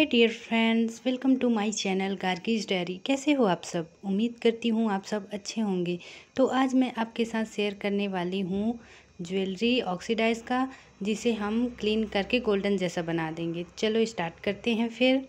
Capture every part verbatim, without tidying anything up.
Hey dear friends, welcome to my channel Gargi's diary. कैसे हो आप सब? उम्मीद करती हूँ आप सब अच्छे होंगे। तो आज मैं आपके साथ शेयर करने वाली हूँ ज्वेलरी ऑक्सीडाइज का, जिसे हम क्लीन करके गोल्डन जैसा बना देंगे। चलो स्टार्ट करते हैं फिर।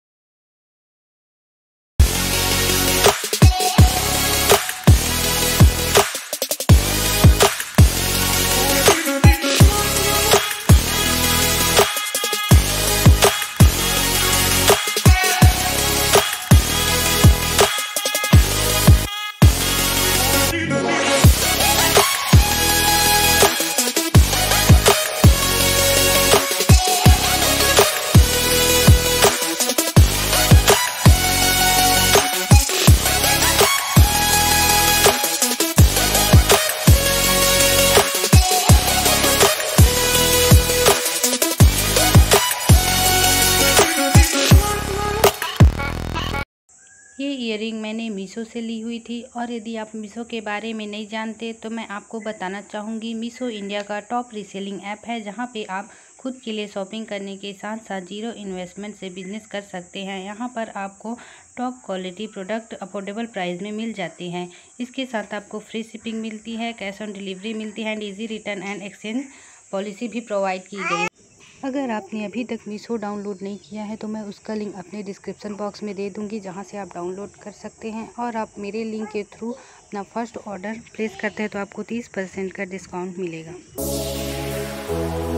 ये ईयरिंग मैंने मीशो से ली हुई थी, और यदि आप मीशो के बारे में नहीं जानते तो मैं आपको बताना चाहूँगी। मीशो इंडिया का टॉप रीसेलिंग ऐप है, जहाँ पे आप खुद के लिए शॉपिंग करने के साथ साथ जीरो इन्वेस्टमेंट से बिजनेस कर सकते हैं। यहाँ पर आपको top quality product affordable price में मिल जाते हैं। इसके साथ आपको फ्री शिपिंग मिलती है, कैश ऑन डिलीवरी मिलती है and easy return and exchange policy भी प्रोवाइड की गई है। अगर आपने अभी तक मीशो डाउनलोड नहीं किया है तो मैं उसका लिंक अपने डिस्क्रिप्शन बॉक्स में दे दूंगी, जहां से आप डाउनलोड कर सकते हैं। और आप मेरे लिंक के थ्रू अपना फर्स्ट ऑर्डर प्लेस करते हैं तो आपको तीस परसेंट का डिस्काउंट मिलेगा।